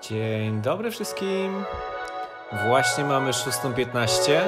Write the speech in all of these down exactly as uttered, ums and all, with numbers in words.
Dzień dobry wszystkim. Właśnie mamy szóstą piętnaście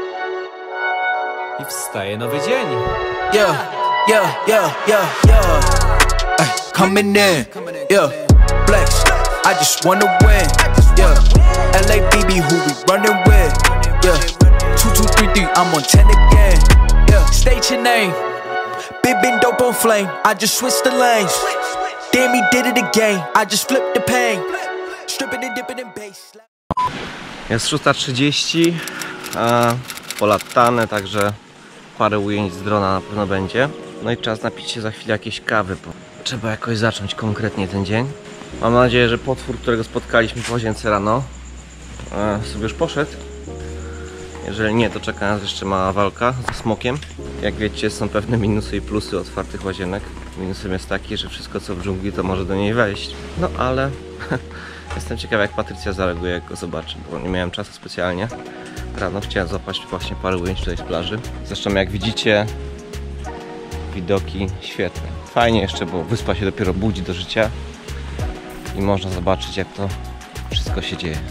i wstaje nowy dzień. Yeah, yeah, yeah, yeah, yeah. Ay, coming in, yeah. Flex, I just wanna win, yeah. L A B B, who we running with, yeah. Two, two, three, three, I'm on ten again, yeah. State your name, big been dope on flame. I just switched the lanes. Damn, he did it again. I just flipped the pain. Stripping and dipping in bass. Jest szósta trzydzieści, a polatane, także parę ujęć z drona na pewno będzie. No i czas napić się za chwilę jakiejś kawy, bo trzeba jakoś zacząć konkretnie ten dzień. Mam nadzieję, że potwór, którego spotkaliśmy po łazience rano, sobie już poszedł. Jeżeli nie, to czeka nas jeszcze mała walka ze smokiem. Jak wiecie, są pewne minusy i plusy otwartych łazienek. Minusem jest taki, że wszystko co w dżungli to może do niej wejść. No ale jestem ciekaw, jak Patrycja zareaguje, jak go zobaczy, bo nie miałem czasu specjalnie. Rano chciałem złapać właśnie parę ujęć tutaj z plaży. Zresztą jak widzicie, widoki świetne. Fajnie jeszcze, bo wyspa się dopiero budzi do życia i można zobaczyć, jak to wszystko się dzieje.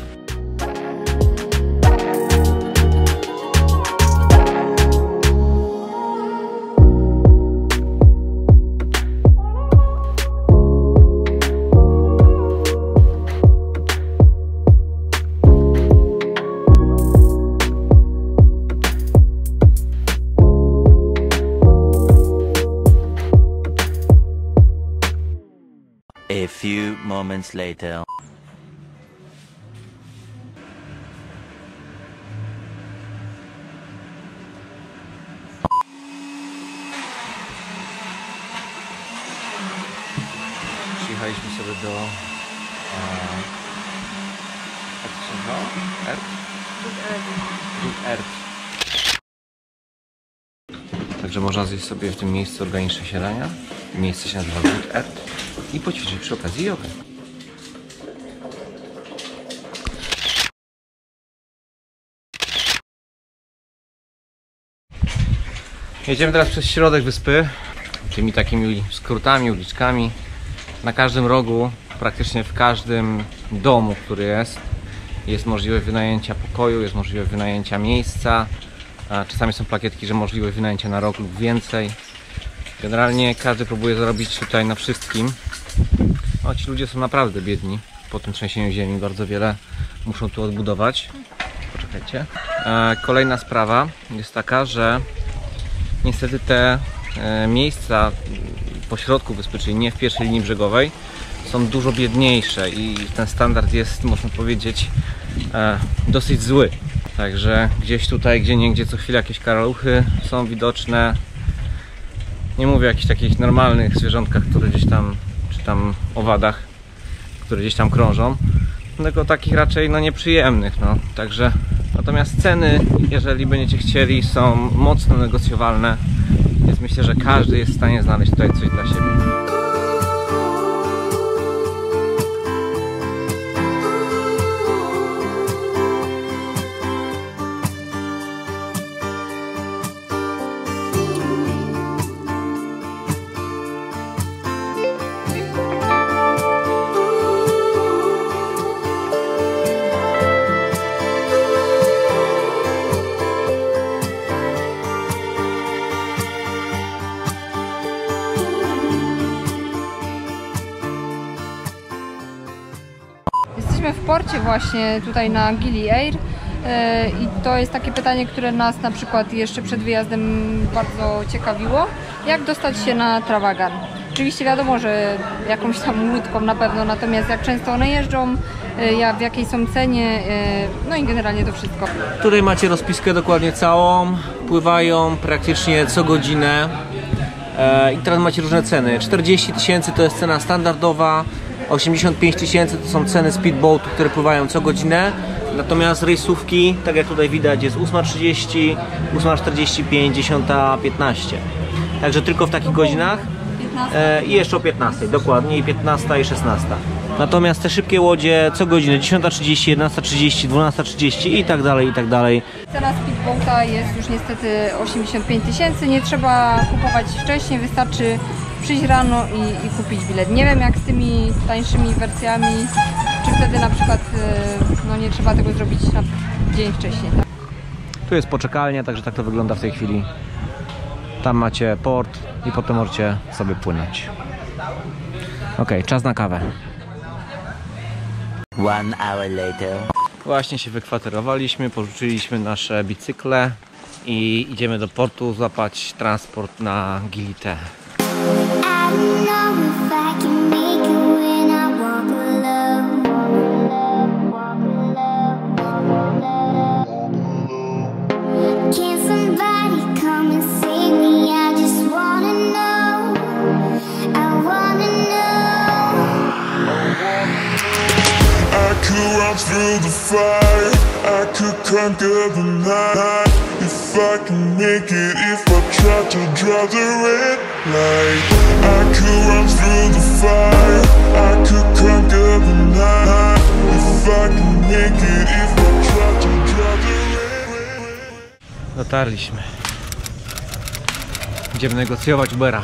A few moments later. Przyjechaliśmy sobie do... E, jak to się nazywało? Erd? Erd. Także można zjeść sobie w tym miejscu organiczne śniadania. Miejsce się nazywa Good Erd. I poćwiczyć przy okazji jogę. Jedziemy teraz przez środek wyspy, tymi takimi skrótami, uliczkami. Na każdym rogu, praktycznie w każdym domu, który jest, jest możliwość wynajęcia pokoju, jest możliwość wynajęcia miejsca. A czasami są plakietki, że możliwość wynajęcia na rok lub więcej. Generalnie każdy próbuje zarobić tutaj na wszystkim. O, ci ludzie są naprawdę biedni. Po tym trzęsieniu ziemi bardzo wiele muszą tu odbudować. Poczekajcie. E, kolejna sprawa jest taka, że niestety te e, miejsca po środku wyspy, czyli nie w pierwszej linii brzegowej, są dużo biedniejsze i ten standard jest, można powiedzieć, e, dosyć zły. Także gdzieś tutaj, gdzie niegdzie co chwilę jakieś karaluchy są widoczne. Nie mówię o jakichś takich normalnych zwierzątkach, które gdzieś tam, czy tam owadach, które gdzieś tam krążą, tylko takich raczej no nieprzyjemnych, no. Także natomiast ceny, jeżeli będziecie chcieli, są mocno negocjowalne, więc myślę, że każdy jest w stanie znaleźć tutaj coś dla siebie. Jesteśmy w porcie właśnie tutaj na Gili Air i to jest takie pytanie, które nas na przykład jeszcze przed wyjazdem bardzo ciekawiło. Jak dostać się na Travagan? Oczywiście wiadomo, że jakąś tam łódką na pewno, natomiast jak często one jeżdżą, w jakiej są cenie, no i generalnie to wszystko. Tutaj macie rozpiskę dokładnie całą. Pływają praktycznie co godzinę. I teraz macie różne ceny. czterdzieści tysięcy to jest cena standardowa. osiemdziesiąt pięć tysięcy to są ceny speedboatu, które pływają co godzinę. Natomiast rejsówki, tak jak tutaj widać, jest ósma trzydzieści, ósma czterdzieści pięć, dziesiąta piętnaście. Także tylko w takich godzinach. E, I jeszcze o piętnastej, dokładnie, i piętnasta i szesnasta. Natomiast te szybkie łodzie co godzinę, dziesiąta trzydzieści, jedenasta trzydzieści, dwunasta trzydzieści i tak dalej, i tak dalej. Cena speedboata jest już niestety osiemdziesiąt pięć tysięcy, nie trzeba kupować wcześniej, wystarczy przyjść rano i, i kupić bilet. Nie wiem jak z tymi tańszymi wersjami, czy wtedy na przykład no, nie trzeba tego zrobić na dzień wcześniej. Tak? Tu jest poczekalnia, także tak to wygląda w tej chwili. Tam macie port i potem możecie sobie płynąć. Ok, czas na kawę. One hour later. Właśnie się wykwaterowaliśmy, porzuciliśmy nasze bicykle i idziemy do portu złapać transport na Gili-T. Through the fire, I could conquer the night. If I can make it, if I try to draw the red light, I could run through the fire, I could conquer the night. If I can make it, if I try to draw the red. Dotarliśmy. Idziemy negocjować Ubera.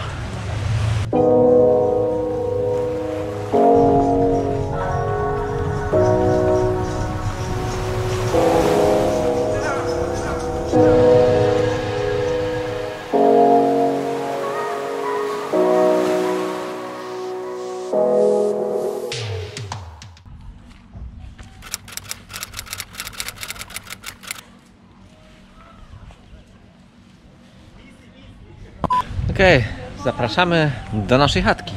Okej, okay, zapraszamy do naszej chatki.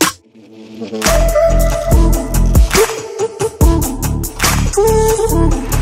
We'll be right back.